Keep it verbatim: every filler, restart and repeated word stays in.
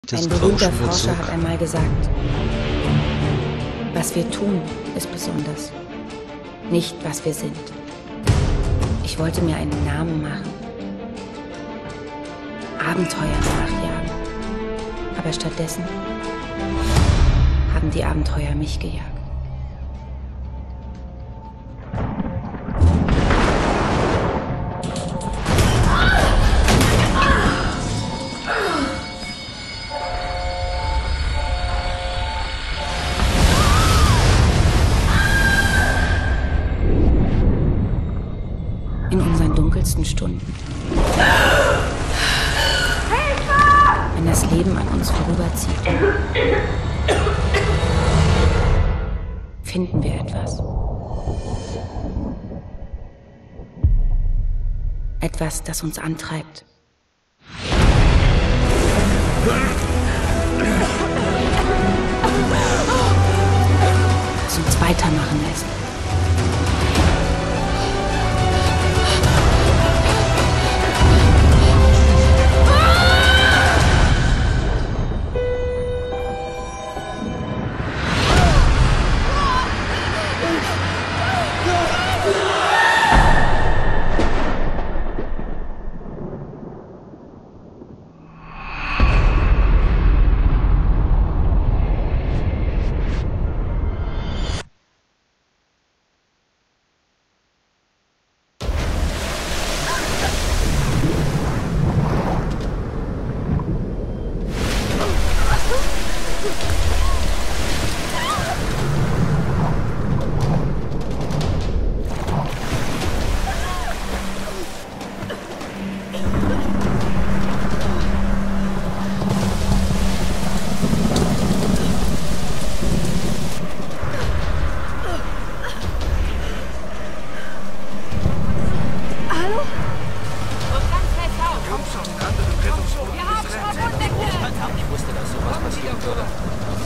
Ein berühmter Forscher hat einmal gesagt, was wir tun, ist besonders, nicht was wir sind. Ich wollte mir einen Namen machen, Abenteuer nachjagen, aber stattdessen haben die Abenteuer mich gejagt. In unseren dunkelsten Stunden. Wenn das Leben an uns vorüberzieht, finden wir etwas. Etwas, das uns antreibt. Das uns weitermachen lässt. Ich wusste, dass sowas passieren würde.